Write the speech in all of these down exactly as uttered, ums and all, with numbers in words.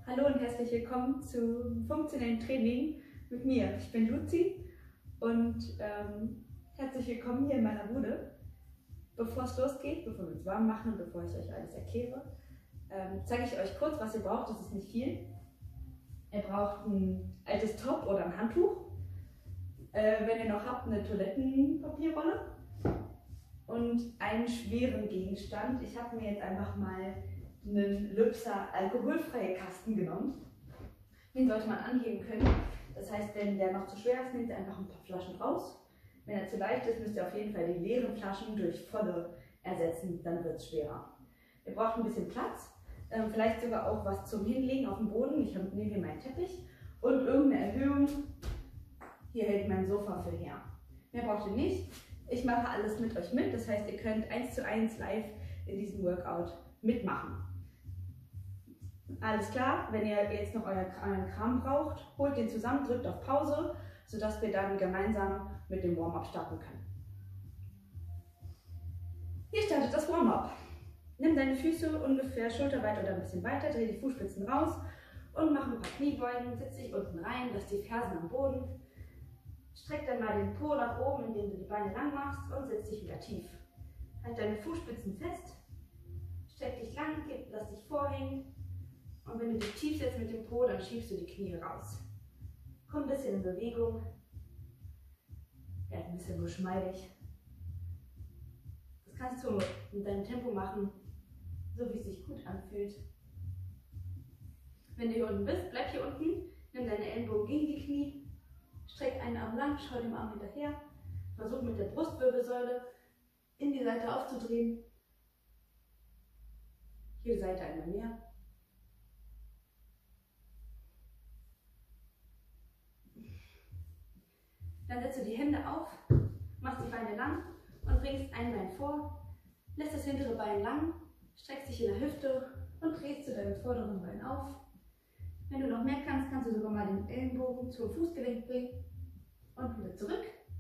Hallo und herzlich willkommen zum funktionellen Training mit mir. Ich bin Luzi und ähm, herzlich willkommen hier in meiner Bude. Bevor es losgeht, bevor wir uns warm machen und bevor ich euch alles erkläre, ähm, zeige ich euch kurz, was ihr braucht. Das ist nicht viel. Ihr braucht ein altes Top oder ein Handtuch. Äh, wenn ihr noch habt, eine Toilettenpapierrolle und einen schweren Gegenstand. Ich habe mir jetzt einfach mal einen Lübser alkoholfreie Kasten genommen. Den sollte man anheben können. Das heißt, wenn der noch zu schwer ist, nehmt ihr einfach ein paar Flaschen raus. Wenn er zu leicht ist, müsst ihr auf jeden Fall die leeren Flaschen durch volle ersetzen, dann wird es schwerer. Ihr braucht ein bisschen Platz, ähm, vielleicht sogar auch was zum Hinlegen auf dem Boden. Ich nehme hier meinen Teppich und irgendeine Erhöhung. Hier hält mein Sofa für her. Mehr braucht ihr nicht. Ich mache alles mit euch mit, das heißt, ihr könnt eins zu eins live in diesem Workout mitmachen. Alles klar, wenn ihr jetzt noch euren Kram braucht, holt den zusammen, drückt auf Pause, sodass wir dann gemeinsam mit dem Warm-up starten können. Hier startet das Warm-up. Nimm deine Füße ungefähr schulterweit oder ein bisschen weiter, dreh die Fußspitzen raus und mach ein paar Kniebeugen, setz dich unten rein, lass die Fersen am Boden. Streck dann mal den Po nach oben, indem du die Beine lang machst und setz dich wieder tief. Halt deine Fußspitzen fest, streck dich lang, lass dich vorhängen. Und wenn du dich tief setzt mit dem Po, dann schiebst du die Knie raus. Komm ein bisschen in Bewegung. Ja, ein bisschen geschmeidig. Das kannst du mit deinem Tempo machen, so wie es sich gut anfühlt. Wenn du hier unten bist, bleib hier unten. Nimm deine Ellenbogen gegen die Knie. Streck einen Arm lang, schau dem Arm hinterher. Versuch mit der Brustwirbelsäule in die Seite aufzudrehen. Jede Seite einmal mehr. Dann setzt du die Hände auf, machst die Beine lang und bringst ein Bein vor, lässt das hintere Bein lang, streckst dich in der Hüfte und drehst zu deinem vorderen Bein auf. Wenn du noch mehr kannst, kannst du sogar mal den Ellenbogen zum Fußgelenk bringen und wieder zurück.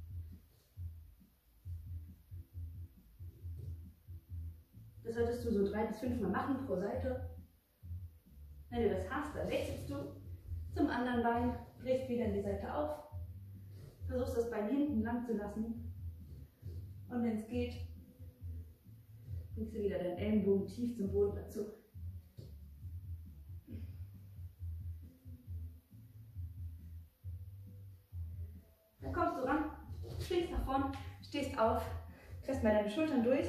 Das solltest du so drei bis fünf Mal machen pro Seite. Wenn du das hast, dann wechselst du zum anderen Bein, drehst wieder in die Seite auf. Versuchst das Bein hinten lang zu lassen und wenn es geht, bringst du wieder deinen Ellenbogen tief zum Boden dazu. Dann kommst du ran, schwingst nach vorn, stehst auf, presst mal deine Schultern durch.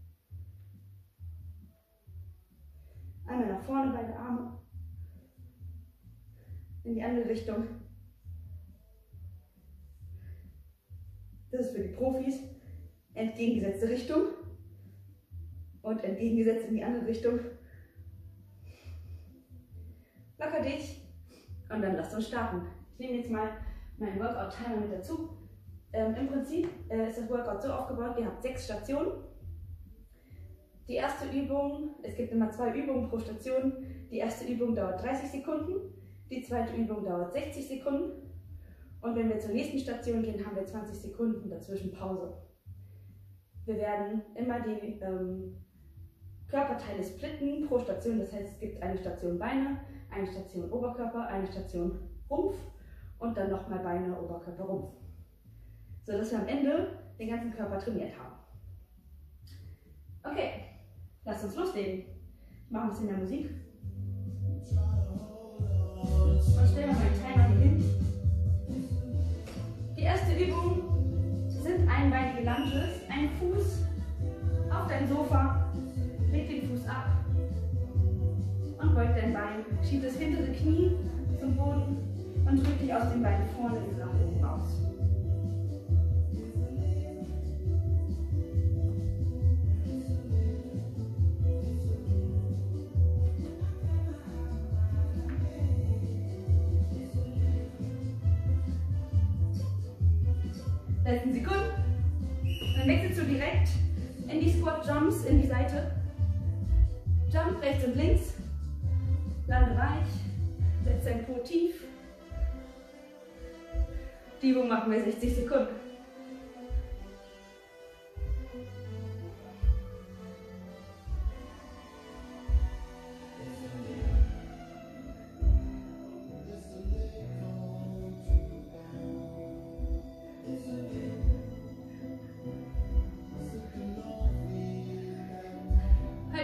Einmal nach vorne, beide Arme in die andere Richtung. Das ist für die Profis. Entgegengesetzte Richtung und entgegengesetzt in die andere Richtung. Locker dich und dann lasst uns starten. Ich nehme jetzt mal meinen Workout-Timer mit dazu. Ähm, Im Prinzip äh, ist das Workout so aufgebaut, ihr habt sechs Stationen. Die erste Übung, es gibt immer zwei Übungen pro Station. Die erste Übung dauert dreißig Sekunden, die zweite Übung dauert sechzig Sekunden. Und wenn wir zur nächsten Station gehen, haben wir zwanzig Sekunden dazwischen Pause. Wir werden immer die ähm, Körperteile splitten pro Station. Das heißt, es gibt eine Station Beine, eine Station Oberkörper, eine Station Rumpf und dann nochmal Beine, Oberkörper, Rumpf. So dass wir am Ende den ganzen Körper trainiert haben. Okay, lasst uns loslegen. Ich mache ein bisschen mehr Musik. Und stellen wir meinen Timer hier hin. Die erste Übung sind einbeinige Lunges. Ein Fuß auf dein Sofa, leg den Fuß ab und beug dein Bein. Schieb das hintere Knie zum Boden und drück dich aus dem Bein vorne nach oben raus. sechzehn Sekunden. Dann wechselst du direkt in die Squat Jumps, in die Seite. Jump rechts und links. Lande weich. Setz dein Po tief. Die Übung machen wir sechzig Sekunden.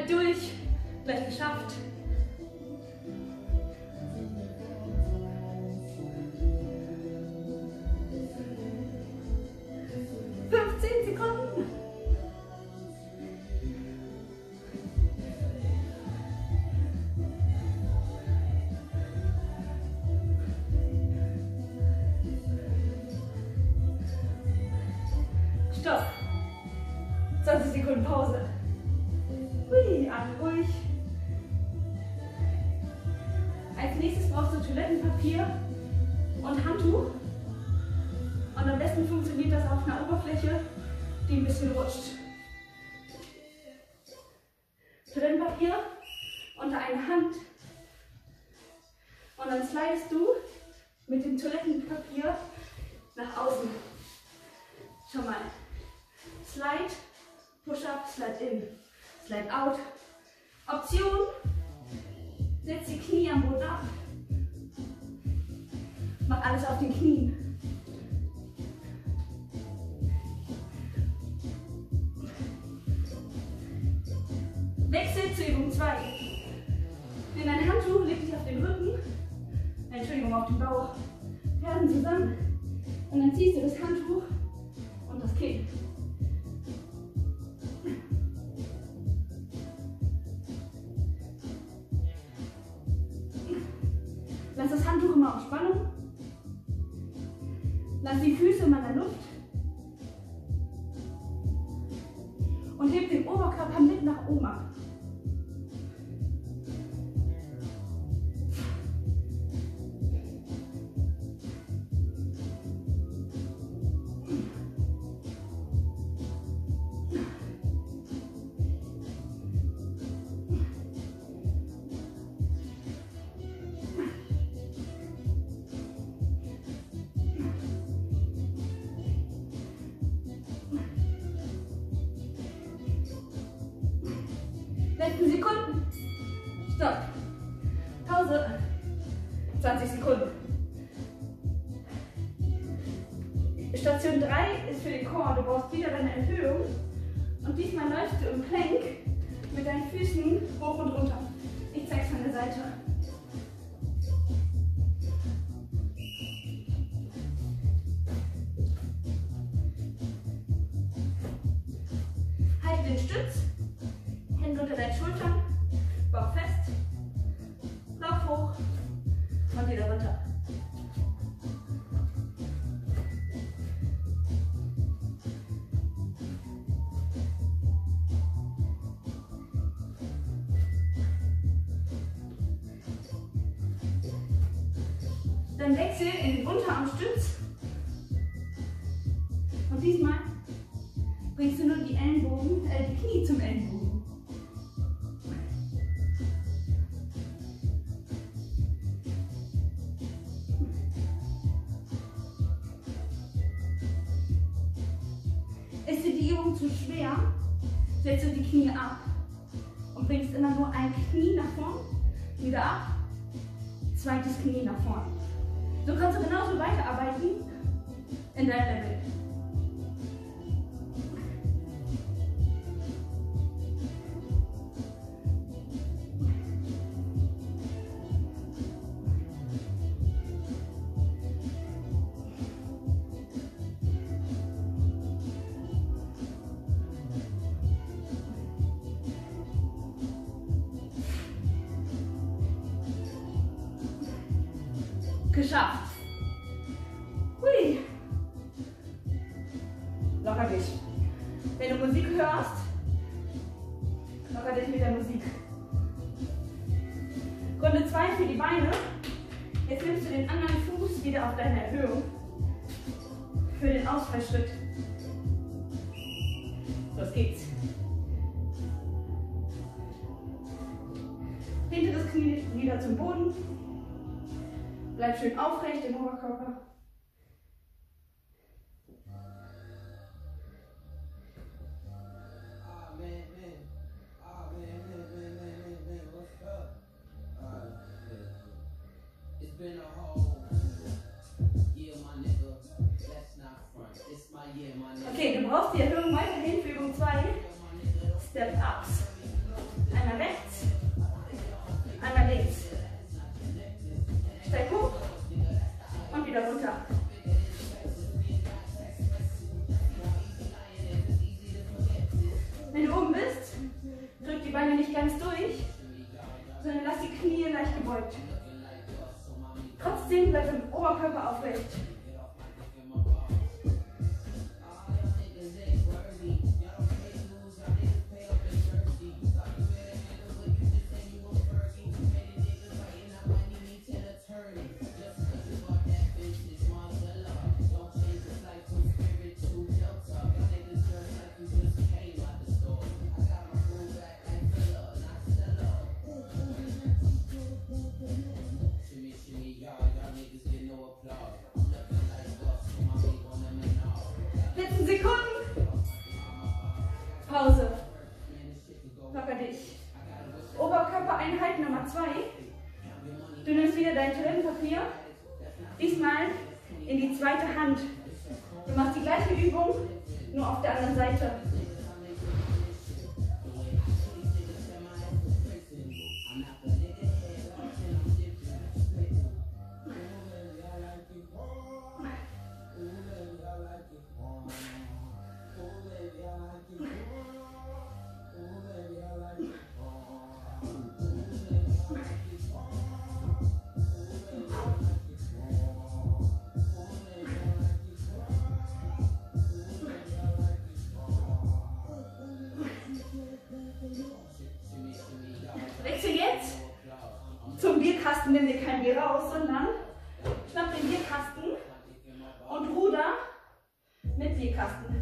Halt durch. Gleich geschafft. fünfzehn Sekunden. Stopp. zwanzig Sekunden Pause. Hui, atme ruhig. Als nächstes brauchst du Toilettenpapier und Handtuch. Und am besten funktioniert das auf einer Oberfläche, die ein bisschen rutscht. Toilettenpapier unter eine Hand. Und dann slidest du mit dem Toilettenpapier nach außen. Schau mal. Slide, Push-Up, Slide in, Slide out. Option, setz die Knie am Boden ab. Mach alles auf den Knien. Wechsel zu Übung zwei. Nimm dein Handtuch, leg dich auf den Rücken, Entschuldigung, auf den Bauch, Fersen zusammen. Und dann ziehst du das Handtuch und das Kinn. Lass das Handtuch immer auf Spannung. Lass die Füße immer in der Luft. Und heb den Oberkörper mit nach oben ab. sechzehn Sekunden. Stopp. Pause. zwanzig Sekunden. Station drei ist für den Core. Du brauchst wieder deine Erhöhung. Und diesmal läufst du im Plank mit deinen Füßen hoch und runter. Ich zeige es von der Seite. Halte den Stütz. Hände unter deinen Schultern, Bauch fest, Lauf hoch und wieder runter. Dann wechsel in den Unterarmstütz und diesmal bringst du nur die Ellenbogen, äh, die Knie zum Ellenbogen. Ist dir die Übung zu schwer, setzt du die Knie ab und bringst immer nur ein Knie nach vorn, wieder ab, zweites Knie nach vorn. So kannst du genauso weiterarbeiten in deinem Level. Geschafft. Hui. Locker dich. Wenn du Musik hörst, locker dich mit der Musik. Runde zwei für die Beine. Jetzt nimmst du den anderen Fuß wieder auf deine Erhöhung für den Ausfallschritt. Los geht's. Hinteres Knie wieder zum Boden. Bleib schön aufrecht im Oberkörper. Okay, du brauchst die Erhöhung weiterhin für Übung zwei. Step Ups. sondern lass die Knie leicht gebeugt. Trotzdem bleib im Oberkörper aufrecht. letzten Sekunden. Pause. Locker dich. Oberkörpereinheit Nummer zwei. Du nimmst wieder dein Toilettenpapier. Diesmal in die zweite Hand. Du machst die gleiche Übung, nur auf der anderen Seite. Wechsel jetzt zum Bierkasten, nimm dir kein Bier raus, sondern schnapp den Bierkasten und ruder mit Bierkasten.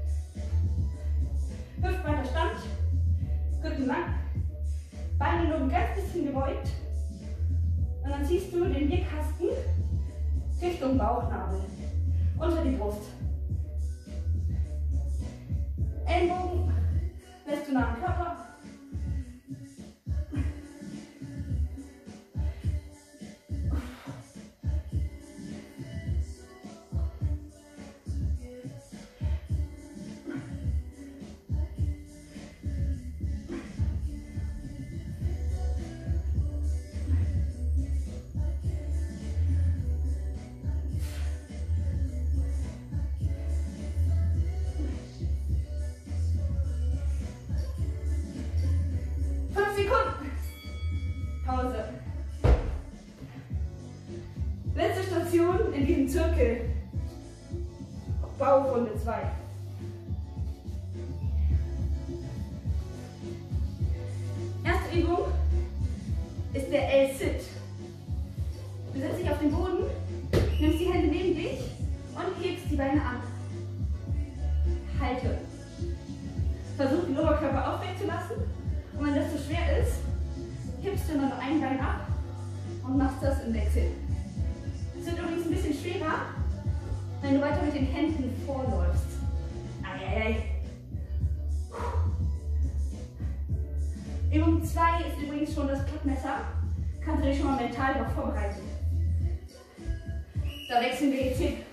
Hüftbreiter Stand, Rücken lang, Beine nur ein ganz bisschen gebeugt und dann ziehst du den Bierkasten Richtung Bauchnabel, unter die Brust. Ellenbogen lässt du nach dem Körper. Sekunden. Pause. Letzte Station in diesem Zirkel. Bauchrunde zwei. Erste Übung ist der L-Sit. Du setzt dich auf den Boden, nimmst die Hände neben dich und hebst die Beine an. Halte. Versuch den Oberkörper aufrecht zu lassen. Und wenn das zu schwer ist, hebst du nur noch ein Bein ab und machst das im Wechsel. Es wird übrigens ein bisschen schwerer, wenn du weiter mit den Händen vorläufst. Eieiei. Übung zwei ist übrigens schon das Klappmesser. Kannst du dich schon mal mental darauf vorbereiten. Da wechseln wir jetzt hin.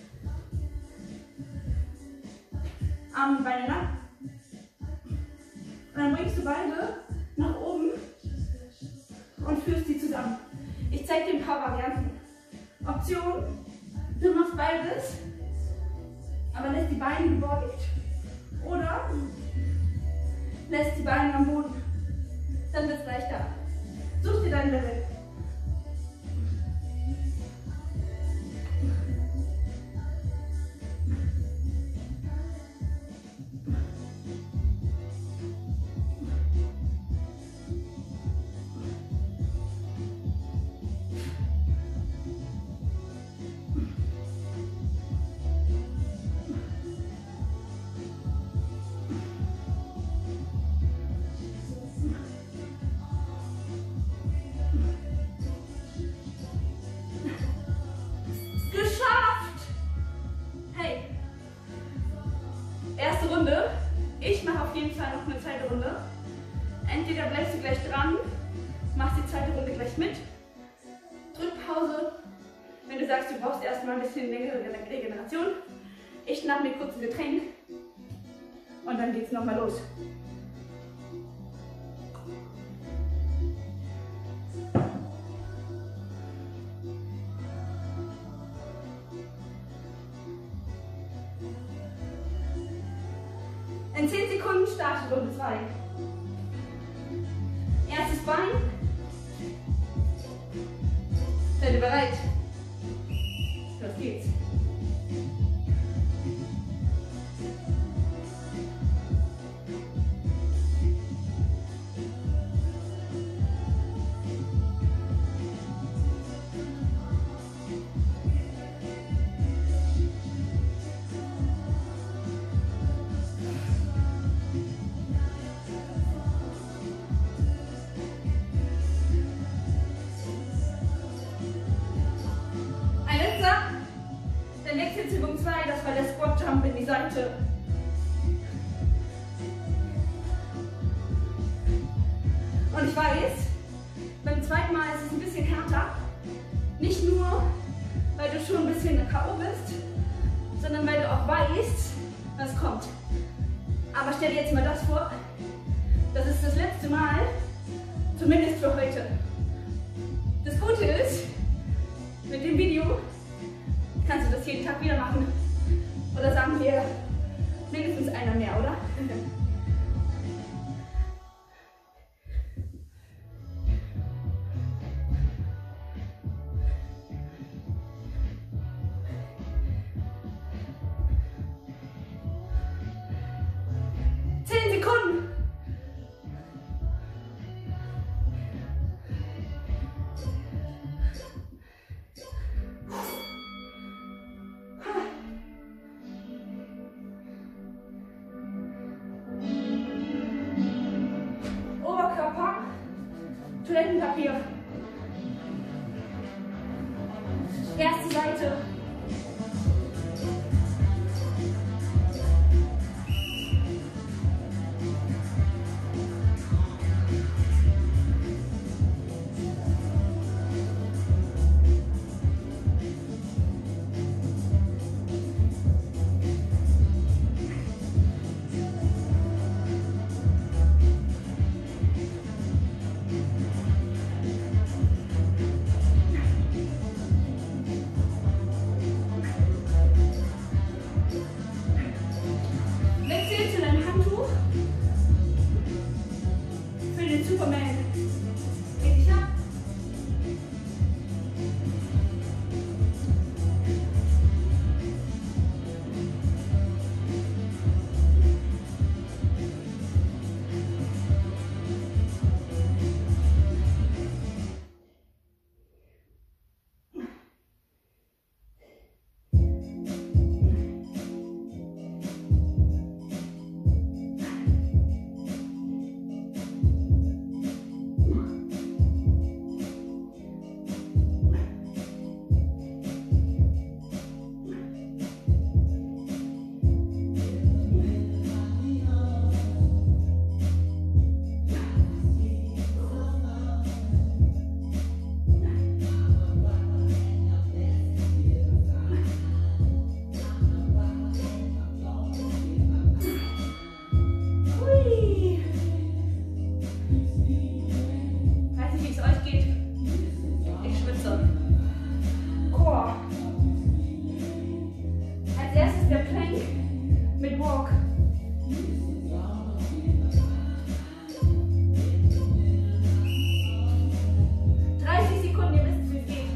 Arme und Beine lang. Und dann bringst du beide nach oben und führst sie zusammen. Ich zeige dir ein paar Varianten. Option, du machst beides, aber lässt die Beine gebeugt. Oder lässt die Beine am Boden. Dann wird es leichter. Such dir dein Level. Ich mache auf jeden Fall noch eine zweite Runde. Entweder bleibst du gleich dran, machst die zweite Runde gleich mit, drück Pause, wenn du sagst, du brauchst erstmal ein bisschen längere Regeneration. Ich schnapp mir kurz ein Getränk und dann geht's nochmal los. In zehn Sekunden startet Runde zwei. Erstes Bein, Seid ihr bereit? Los geht's. Dann Wechsel zu Übung zwei, das war der Squat Jump in die Seite. Und ich weiß, beim zweiten Mal ist es ein bisschen härter. Nicht nur, weil du schon ein bisschen K O bist, sondern weil du auch weißt, was kommt. Aber stell dir jetzt mal das vor, das ist das letzte Mal, zumindest für heute. Das Gute ist, mit dem Video kannst du das jeden Tag wieder machen. Oder sagen wir, mindestens einer mehr, oder? Zehn Sekunden. Toilettenpapier. Erste Seite. Superman. Geht nicht ab. Mit Walk. dreißig Sekunden, ihr wisst, wie es geht.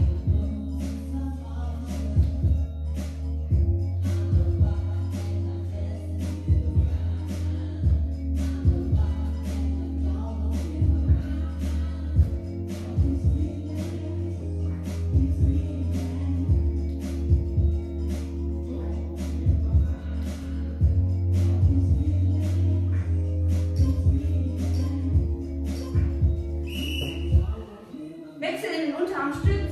Wechsel in den Unterarmstütz.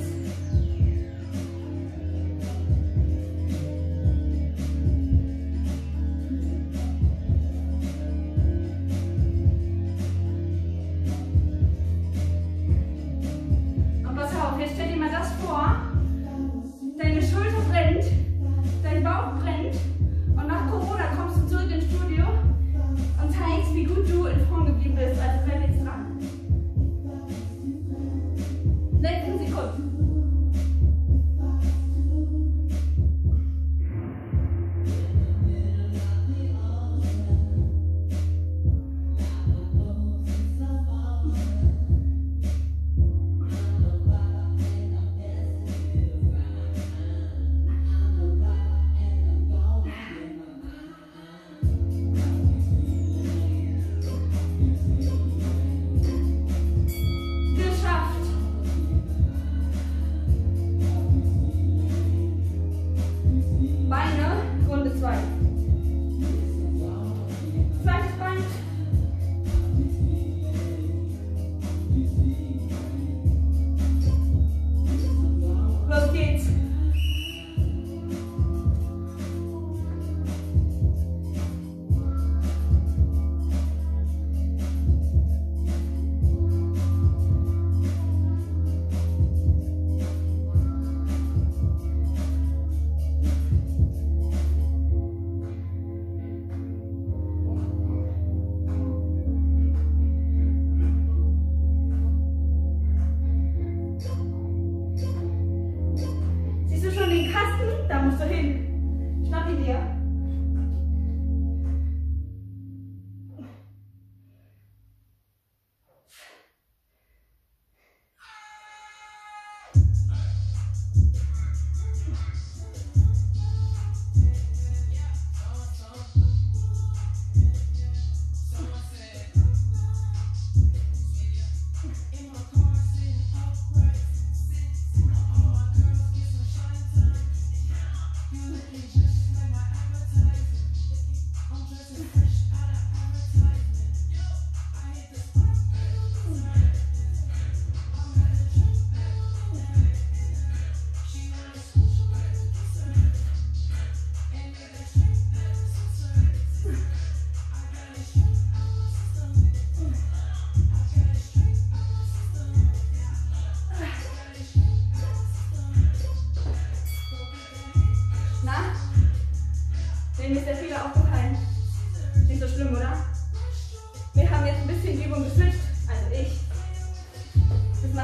Und pass auf, jetzt stell dir mal das vor. Deine Schulter brennt, dein Bauch brennt und nach Corona kommst du zurück ins Studio und zeigst, wie gut du in Form geblieben bist. Also bleib jetzt dran. sechzehn Sekunden.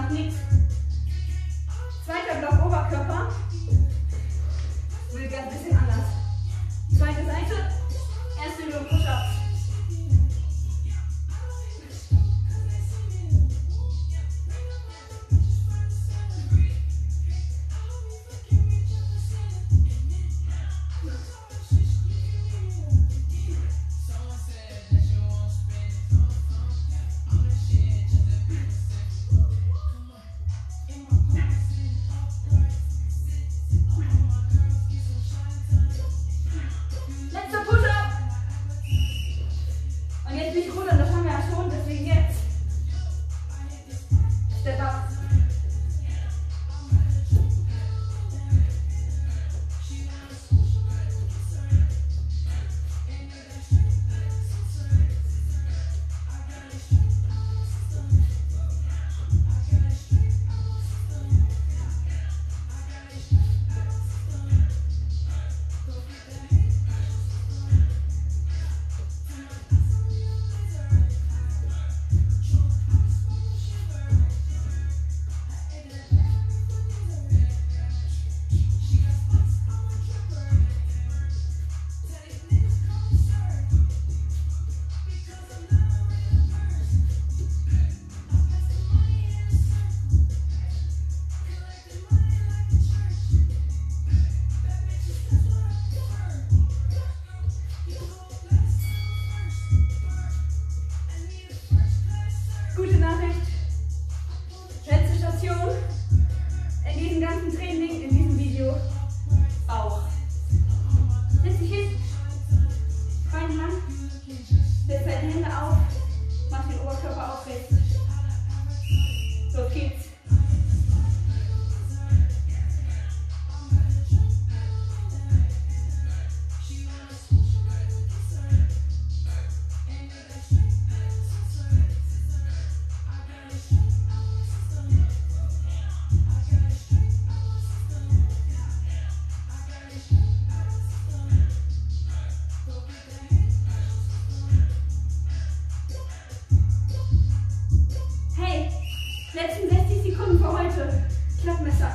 macht nichts. Zweiter Block Oberkörper. Will ein bisschen anders. Zweite Seite. Erste Übung Push-Ups. Letzter Push-Up. Und jetzt nicht rudern, das haben wir ja schon, deswegen jetzt. Step up. Gute Nachricht. Letzte Station in diesem ganzen Training, in diesem Video auch. Setz dich hin, Beine lang, setz deine Hände auf, mach den Oberkörper aufrecht. Los geht's. Hey, letzten sechzig Sekunden für heute. Klappmesser.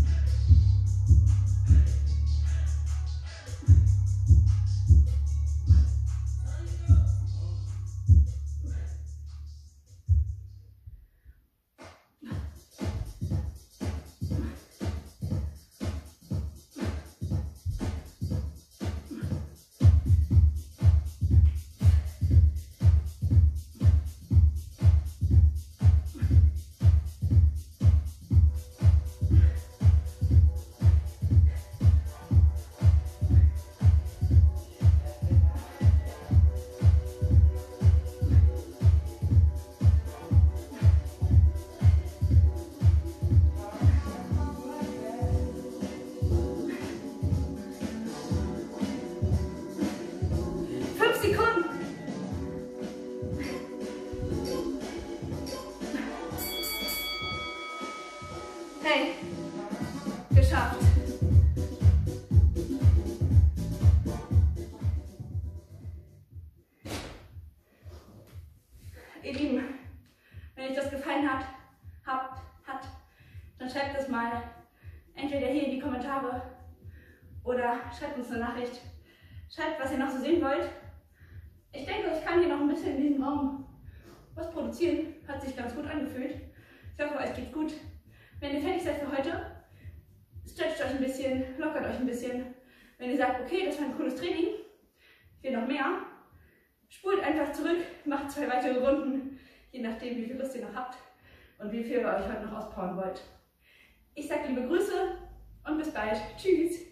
Sekunden. Hey, geschafft. Ihr Lieben, wenn euch das gefallen hat, habt, hat, dann schreibt es mal entweder hier in die Kommentare oder schreibt uns eine Nachricht. Schreibt, was ihr noch so sehen wollt. Ich denke, ich kann hier noch ein bisschen in diesem Raum was produzieren. Hat sich ganz gut angefühlt. Ich hoffe, euch geht's gut. Wenn ihr fertig seid für heute, stretcht euch ein bisschen, lockert euch ein bisschen. Wenn ihr sagt, okay, das war ein cooles Training, ich will noch mehr, spult einfach zurück, macht zwei weitere Runden, je nachdem, wie viel Lust ihr noch habt und wie viel ihr euch heute noch auspowern wollt. Ich sage liebe Grüße und bis bald. Tschüss!